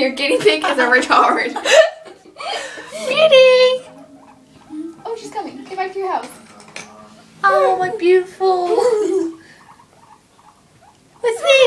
Your guinea pig is a retard. Ready? Oh, she's coming. Get back to your house. Oh, my beautiful. What's this?